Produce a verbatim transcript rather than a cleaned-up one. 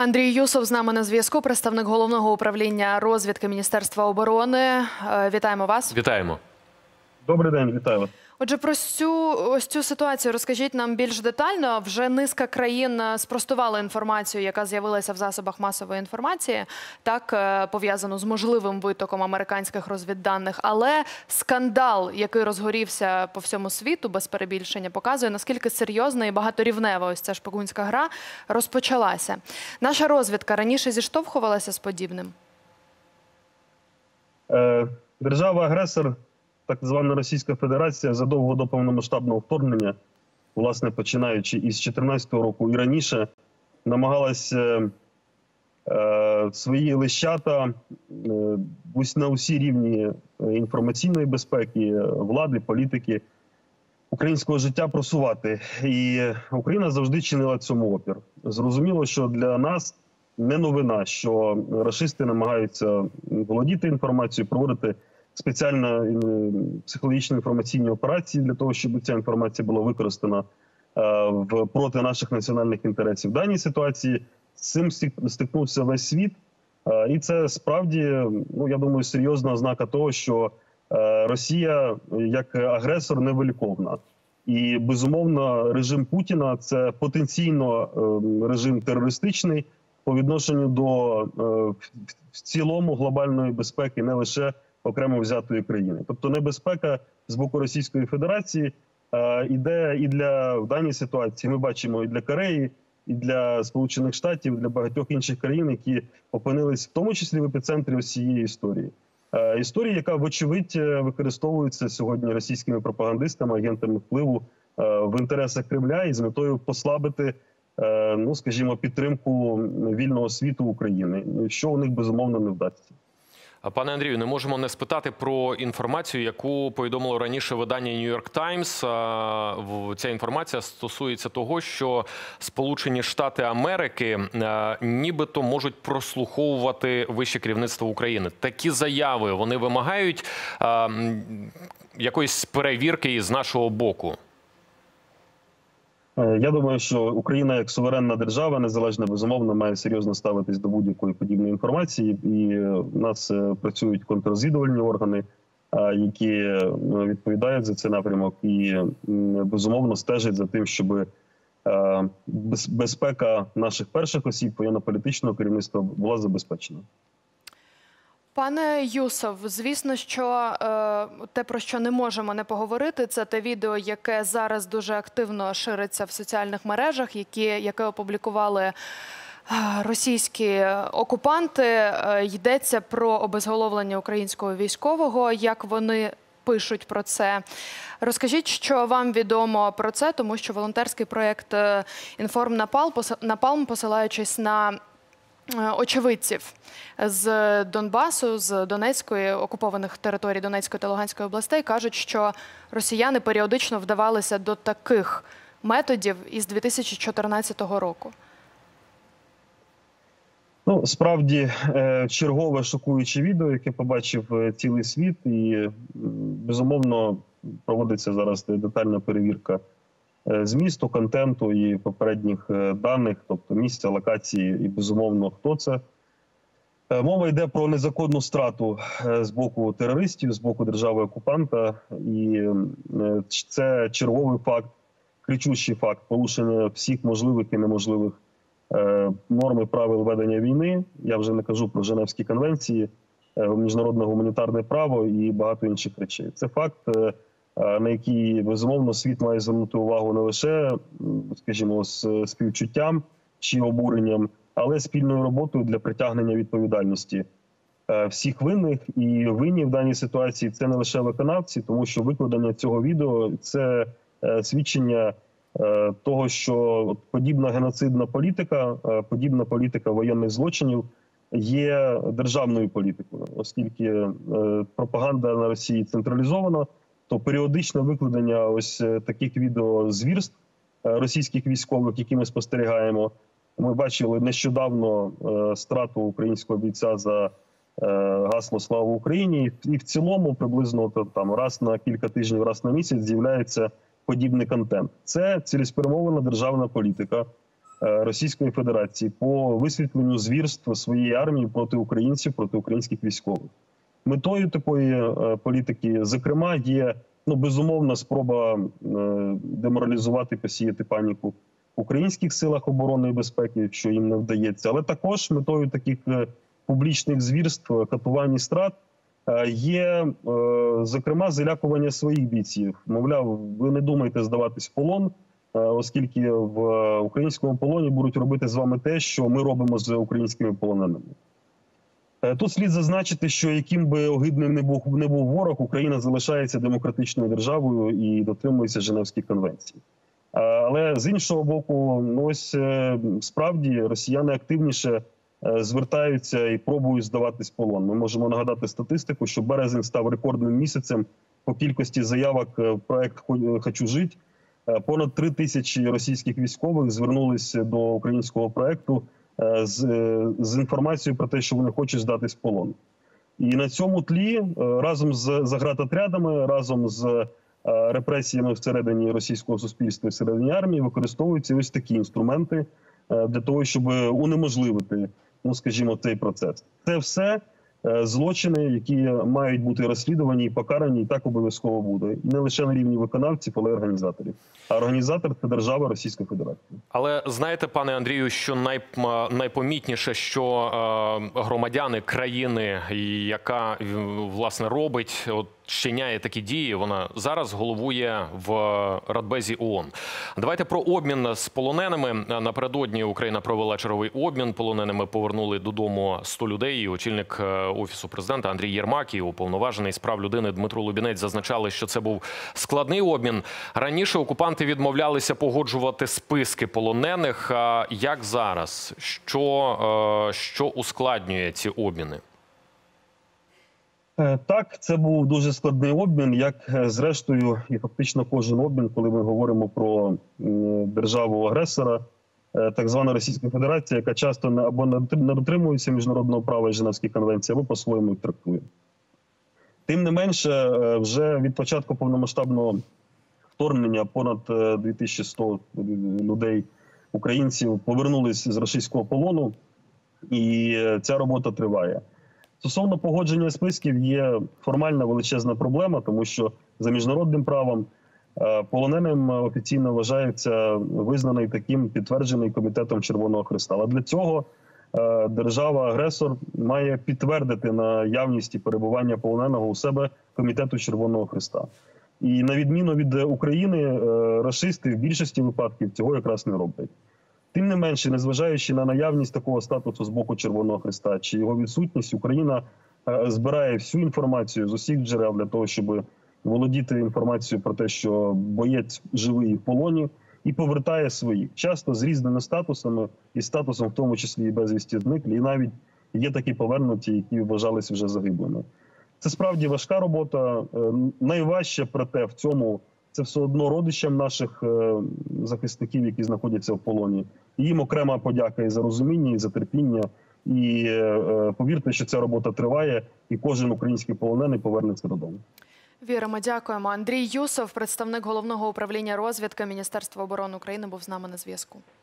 Андрій Юсов з нами на зв'язку, представник Головного управління розвідки Міністерства оборони. Вітаємо вас. Вітаємо. Добрий день, вітаю вас. Отже, про цю, ось цю ситуацію розкажіть нам більш детально. Вже низка країн спростували інформацію, яка з'явилася в засобах масової інформації, так, пов'язану з можливим витоком американських розвідданих. Але скандал, який розгорівся по всьому світу, без перебільшення, показує, наскільки серйозна і багаторівнева ось ця шпигунська гра розпочалася. Наша розвідка раніше зіштовхувалася з подібним? Е, Держава-агресор, так звана Російська Федерація, задовго до повномасштабного вторгнення, власне, починаючи із дві тисячі чотирнадцятого року і раніше, намагалась е, е, свої лищата е, на усі рівні інформаційної безпеки, влади, політики, українського життя просувати. І Україна завжди чинила цьому опір. Зрозуміло, що для нас не новина, що рашисти намагаються володіти інформацією, проводити спеціально психологічні інформаційні операції для того, щоб ця інформація була використана в проти наших національних інтересів. В даній ситуації з цим стикнувся весь світ. І це справді, ну, я думаю, серйозна ознака того, що Росія як агресор невиліковна. І, безумовно, режим Путіна – це потенційно режим терористичний по відношенню до в цілому глобальної безпеки, не лише окремо взятої країни. Тобто небезпека з боку Російської Федерації іде і для, в даній ситуації, ми бачимо, і для Кореї, і для Сполучених Штатів, і для багатьох інших країн, які опинились в тому числі в епіцентрі ось цієї історії. Історії, яка, вочевидь, використовується сьогодні російськими пропагандистами, агентами впливу в інтересах Кремля і з метою послабити, ну, скажімо, підтримку вільного світу України, що у них, безумовно, не вдасться. Пане Андрію, не можемо не спитати про інформацію, яку повідомило раніше видання New York Times. Ця інформація стосується того, що Сполучені Штати Америки нібито можуть прослуховувати вище керівництво України. Такі заяви, вони вимагають якоїсь перевірки з нашого боку? Я думаю, що Україна як суверенна держава, незалежна, безумовно, має серйозно ставитись до будь-якої подібної інформації. І в нас працюють контррозвідувальні органи, які відповідають за цей напрямок і, безумовно, стежать за тим, щоб безпека наших перших осіб, воєнно-політичного керівництва була забезпечена. Пане Юсов, звісно, що е, те, про що не можемо не поговорити, це те відео, яке зараз дуже активно шириться в соціальних мережах, які, яке опублікували російські окупанти. Е, йдеться про обезголовлення українського військового, як вони пишуть про це. Розкажіть, що вам відомо про це, тому що волонтерський проєкт «Інформ Напалм», посилаючись на очевидців з Донбасу, з Донецької, окупованих територій Донецької та Луганської областей, кажуть, що росіяни періодично вдавалися до таких методів із дві тисячі чотирнадцятого року. Ну, справді, чергове шокуюче відео, яке побачив цілий світ, і, безумовно, проводиться зараз детальна перевірка змісту, контенту і попередніх даних, тобто місця, локації і, безумовно, хто це. Мова йде про незаконну страту з боку терористів, з боку держави-окупанта. І це черговий факт, кричущий факт порушення всіх можливих і неможливих норм і правил ведення війни. Я вже не кажу про Женевські конвенції, міжнародне гуманітарне право і багато інших речей. Це факт, на який, безумовно, світ має звернути увагу не лише, скажімо, з співчуттям чи обуренням, але спільною роботою для притягнення відповідальності всіх винних. І винні в даній ситуації – це не лише виконавці, тому що викладення цього відео – це свідчення того, що подібна геноцидна політика, подібна політика воєнних злочинів є державною політикою, оскільки пропаганда на Росії централізована, то періодичне викладення ось таких відео звірств російських військових, які ми спостерігаємо. Ми бачили нещодавно страту українського бійця за гасло «Слава Україні». І в цілому приблизно там раз на кілька тижнів, раз на місяць з'являється подібний контент. Це цілеспрямована державна політика Російської Федерації по висвітленню звірств своєї армії проти українців, проти українських військових. Метою такої політики, зокрема, є ну, безумовна спроба деморалізувати, посіяти паніку в українських силах оборони і безпеки, що їм не вдається. Але також метою таких публічних звірств, катувань і страт є, зокрема, залякування своїх бійців. Мовляв, ви не думайте здаватись в полон, оскільки в українському полоні будуть робити з вами те, що ми робимо з українськими полоненими. Тут слід зазначити, що яким би огидним не був, не був ворог, Україна залишається демократичною державою і дотримується Женевських конвенцій. Але з іншого боку, ну ось справді росіяни активніше звертаються і пробують здаватись в полон. Ми можемо нагадати статистику, що березень став рекордним місяцем по кількості заявок в проект «Хочу жити». Понад три тисячі російських військових звернулися до українського проекту з, з інформацією про те, що вони хочуть здатись в полон. І на цьому тлі разом з заградотрядами, разом з репресіями всередині російського суспільства і всередині армії використовуються ось такі інструменти для того, щоб унеможливити, ну скажімо, цей процес. Це все злочини, які мають бути розслідувані і покарані, і так обов'язково буде. І не лише на рівні виконавців, але й організаторів. А організатор – це держава Російська Федерація. Але знаєте, пане Андрію, що най, найпомітніше, що е, громадяни країни, яка, власне, робить, от, щиняє такі дії, вона зараз головує в Радбезі ООН. Давайте про обмін з полоненими. Напередодні Україна провела черговий обмін. Полоненими повернули додому сто людей. І очільник Офісу президента Андрій Єрмак і уповноважений з прав людини Дмитро Лубінець зазначали, що це був складний обмін. Раніше окупанти відмовлялися погоджувати списки полонених. Як зараз? Що, що ускладнює ці обміни? Так, це був дуже складний обмін, як зрештою і фактично кожен обмін, коли ми говоримо про державу-агресора, так звана Російська Федерація, яка часто або не дотримується міжнародного права і Женевських конвенцій, або по-своєму їх трактує. Тим не менше, вже від початку повномасштабного вторгнення понад дві тисячі сто людей, українців, повернулись з російського полону, і ця робота триває. Стосовно погодження списків є формальна величезна проблема, тому що за міжнародним правом полоненим офіційно вважається визнаний таким, підтверджений Комітетом Червоного Хреста. Але для цього держава-агресор має підтвердити наявність і перебування полоненого у себе Комітету Червоного Хреста. І на відміну від України, рашисти в більшості випадків цього якраз не роблять. Тим не менше, незважаючи на наявність такого статусу з боку Червоного Хреста чи його відсутність, Україна збирає всю інформацію з усіх джерел для того, щоб володіти інформацією про те, що боєць живий в полоні, і повертає своїх. Часто з різними статусами, і статусом в тому числі і безвісті зниклі, і навіть є такі повернуті, які вважалися вже загиблими. Це справді важка робота. Найважче, проте, в цьому це все одно родичам наших захисників, які знаходяться в полоні. І їм окрема подяка і за розуміння, і за терпіння. І повірте, що ця робота триває, і кожен український полонений повернеться додому. Віримо, дякуємо. Андрій Юсов, представник Головного управління розвідки Міністерства оборони України, був з нами на зв'язку.